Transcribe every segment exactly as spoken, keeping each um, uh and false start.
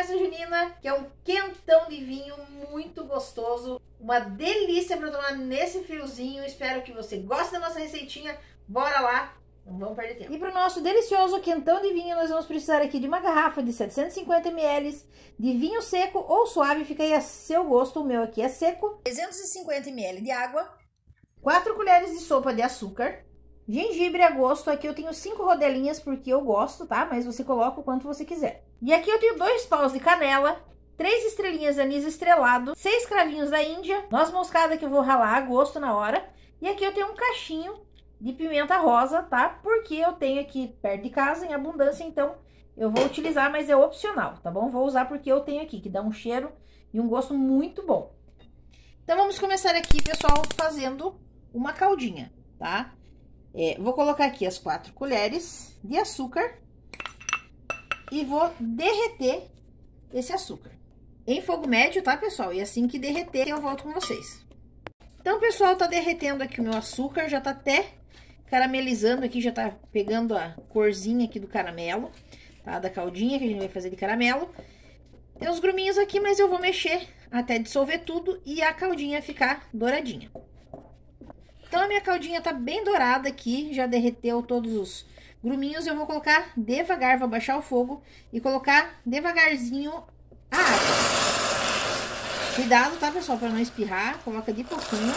festa junina, que é um quentão de vinho muito gostoso, uma delícia para tomar nesse friozinho. Espero que você goste da nossa receitinha. Bora lá, não vamos perder tempo. E para o nosso delicioso quentão de vinho, nós vamos precisar aqui de uma garrafa de setecentos e cinquenta mililitros de vinho seco ou suave, fica aí a seu gosto. O meu aqui é seco. trezentos e cinquenta mililitros de água, quatro colheres de sopa de açúcar, gengibre a gosto. Aqui eu tenho cinco rodelinhas porque eu gosto, tá? Mas você coloca o quanto você quiser. E aqui eu tenho dois paus de canela, três estrelinhas de anis estrelado, seis cravinhos da Índia, noz moscada que eu vou ralar a gosto na hora. E aqui eu tenho um cachinho de pimenta rosa, tá? Porque eu tenho aqui perto de casa em abundância, então eu vou utilizar, mas é opcional, tá bom? Vou usar porque eu tenho aqui, que dá um cheiro e um gosto muito bom. Então vamos começar aqui, pessoal, fazendo uma caldinha, tá? É, vou colocar aqui as quatro colheres de açúcar e vou derreter esse açúcar em fogo médio, tá, pessoal? E assim que derreter, eu volto com vocês. Então, pessoal, tá derretendo aqui o meu açúcar, já tá até caramelizando aqui, já tá pegando a corzinha aqui do caramelo, tá? Da caldinha que a gente vai fazer de caramelo. Tem uns gruminhos aqui, mas eu vou mexer até dissolver tudo e a caldinha ficar douradinha. Então, a minha caldinha tá bem dourada aqui, já derreteu todos os gruminhos. Eu vou colocar devagar, vou baixar o fogo e colocar devagarzinho a água. Cuidado, tá, pessoal, para não espirrar. Coloca de pouquinho.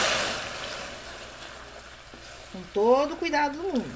Com todo o cuidado do mundo.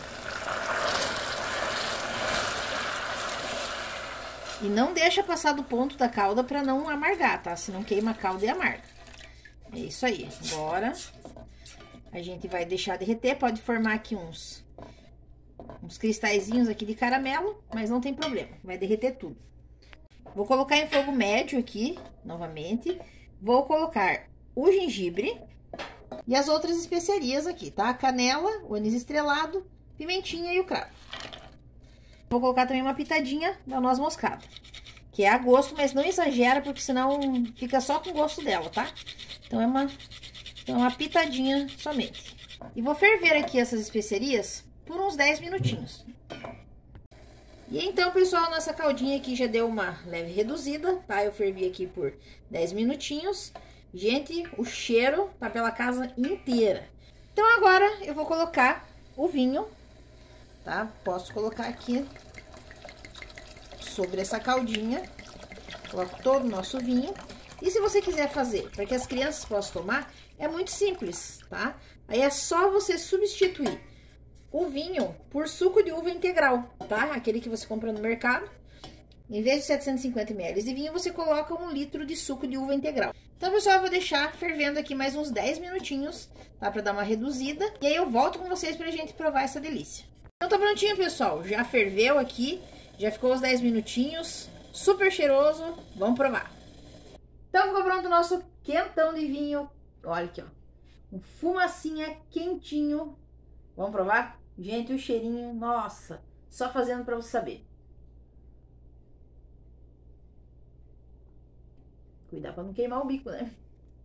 E não deixa passar do ponto da calda para não amargar, tá? Senão queima a calda e amarga. É isso aí. Agora a gente vai deixar derreter. Pode formar aqui uns, uns cristalzinhos aqui de caramelo, mas não tem problema. Vai derreter tudo. Vou colocar em fogo médio aqui, novamente. Vou colocar o gengibre e as outras especiarias aqui, tá? A canela, o anis estrelado, pimentinha e o cravo. Vou colocar também uma pitadinha da noz moscada, que é a gosto, mas não exagera, porque senão fica só com o gosto dela, tá? Então, é uma, então, uma pitadinha somente. E vou ferver aqui essas especiarias por uns dez minutinhos. E então, pessoal, nossa caldinha aqui já deu uma leve reduzida, tá? Eu fervi aqui por dez minutinhos. Gente, o cheiro tá pela casa inteira. Então, agora eu vou colocar o vinho, tá? Posso colocar aqui sobre essa caldinha. Coloco todo o nosso vinho. E se você quiser fazer para que as crianças possam tomar, é muito simples, tá? Aí é só você substituir o vinho por suco de uva integral, tá? Aquele que você compra no mercado. Em vez de setecentos e cinquenta mililitros de vinho, você coloca um litro de suco de uva integral. Então, pessoal, eu vou deixar fervendo aqui mais uns dez minutinhos, tá? Pra dar uma reduzida. E aí eu volto com vocês pra gente provar essa delícia. Então tá prontinho, pessoal. Já ferveu aqui, já ficou uns dez minutinhos. Super cheiroso. Vamos provar. Então ficou pronto o nosso quentão de vinho. Olha aqui, ó. Um fumacinha quentinho. Vamos provar? Gente, o cheirinho, nossa, só fazendo pra você saber. Cuidar pra não queimar o bico, né?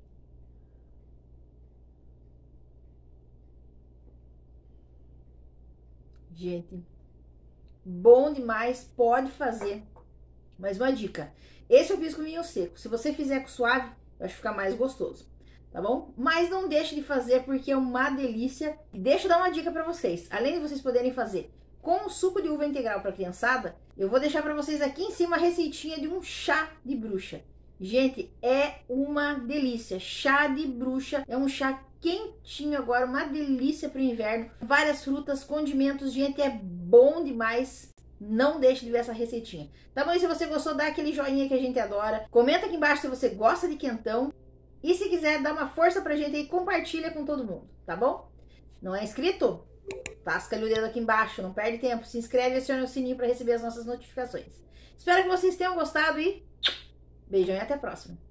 Gente, bom demais, pode fazer. Mais uma dica, esse eu fiz com vinho seco. Se você fizer com suave, vai ficar mais gostoso, tá bom? Mas não deixe de fazer porque é uma delícia. E deixa eu dar uma dica pra vocês. Além de vocês poderem fazer com o suco de uva integral pra criançada, eu vou deixar pra vocês aqui em cima a receitinha de um chá de bruxa. Gente, é uma delícia. Chá de bruxa é um chá quentinho agora, uma delícia pro inverno. Várias frutas, condimentos, gente, é bom demais. Não deixe de ver essa receitinha. Tá bom? E se você gostou, dá aquele joinha que a gente adora. Comenta aqui embaixo se você gosta de quentão. E se quiser dar uma força pra gente aí, compartilha com todo mundo, tá bom? Não é inscrito? Tasca o dedo aqui embaixo, não perde tempo. Se inscreve e aciona o sininho para receber as nossas notificações. Espero que vocês tenham gostado e beijão e até a próxima.